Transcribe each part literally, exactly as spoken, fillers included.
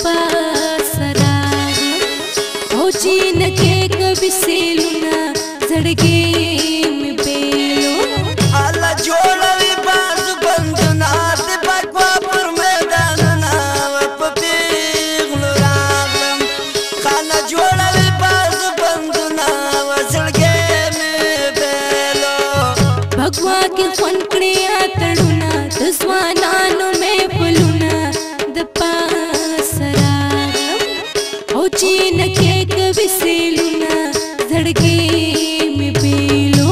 पास रागलम او چې نکې کبي سیلونه زړګي مې بیلو الله جوړوي بازو بندونه د بګوا پر میدانونه په پیغلو راغلم خانه جوړوي بازو بندونه زړګي مې بیلو بګوا کې خوند کړی اتړونه د ځوانانو مې پلونه د پاس راغلم او چې نکې کبي سیلونه زړګي مې بیلو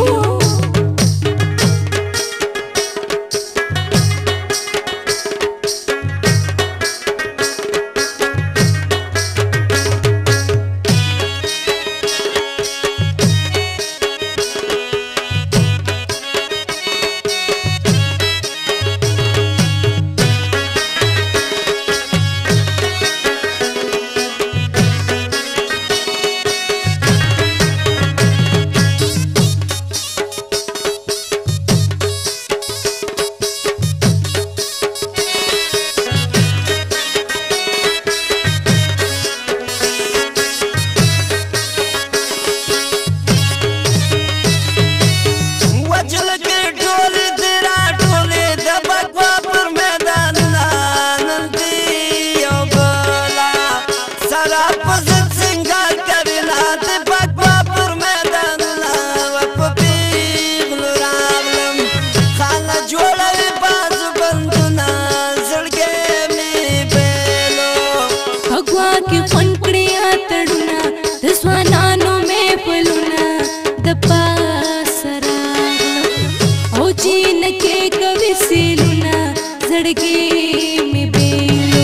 کې خوند کړی اتړونه د ځوانانو مې پلونه د پاس راغلم او چې نکې کوي سیلونه زړګي مې بیلو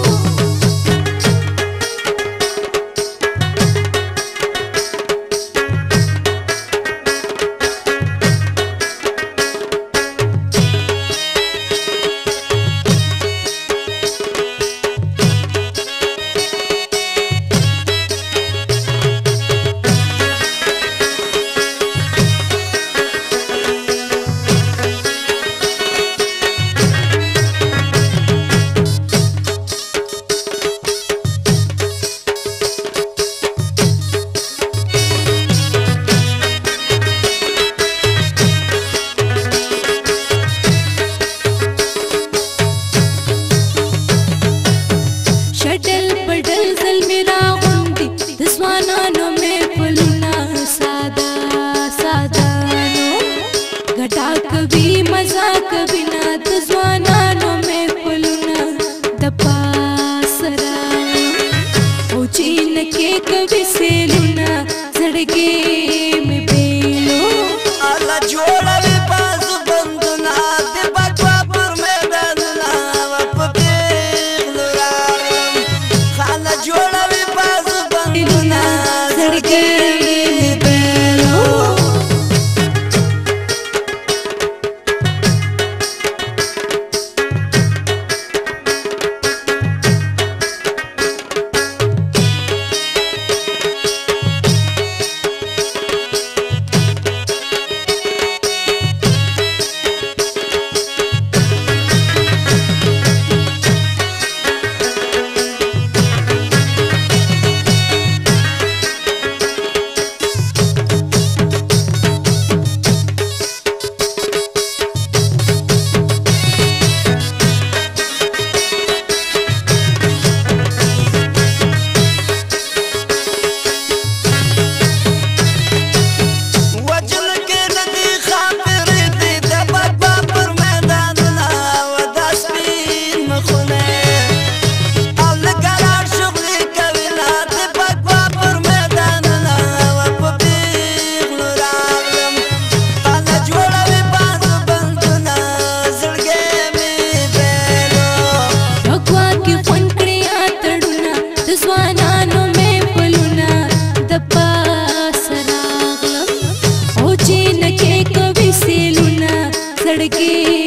कभी मजाक बिना तो ज़्वानानो में पलुना दपास रागलम ओ चीन के कभी सेलुना ज़ड़गे में बेलो Allah जोड़ावी बाजू बंदुना दे बगवा पर मैदानुना वप पेगलु रागलम खाना जोड़ावी बाजू बंदुना ज़ड़गे में बेलो ज़्वानानो में पलुना द पास रागलम ओ चीन के कभी सेलुना सड़के